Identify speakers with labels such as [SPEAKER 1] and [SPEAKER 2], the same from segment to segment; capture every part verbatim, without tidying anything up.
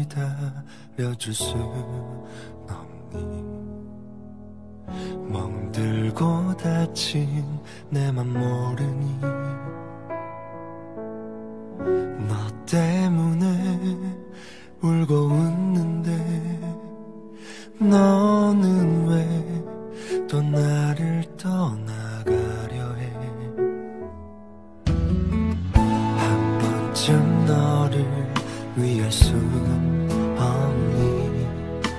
[SPEAKER 1] 기다려줄 수 없니? 멍들고 다친 내 맘 모르니? 너 때문에 울고 웃는데 너는 왜 또 나를 떠나가려 해? 한 번쯤 너를 위할 수 없니?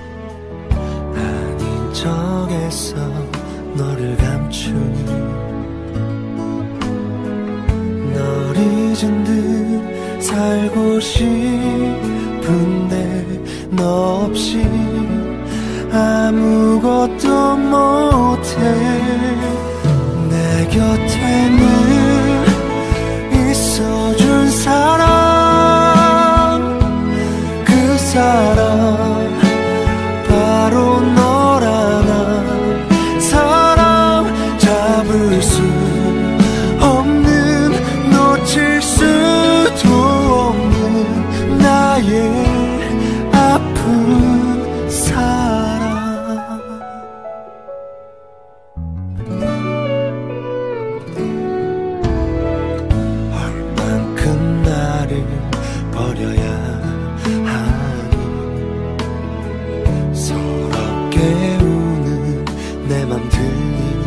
[SPEAKER 1] 아닌 척해서 너를 감추니? 널 잊은 듯 살고 싶은데 너 없이 아무것도 못해. 내 곁에는 있어준 사람, 그 사람 바로 너란 사람. 잡을 수 없는, 놓칠 수도 없는 나의 아픈 사랑. 얼만큼 나를 버려야 하니? 서럽게 우는 내 맘 들리니?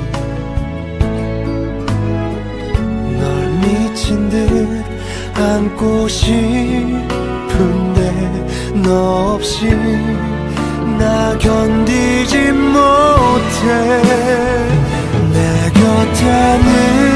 [SPEAKER 1] 널 미친 듯 안고 싶은데 너 없이 나 견디지 못해. 내 곁에는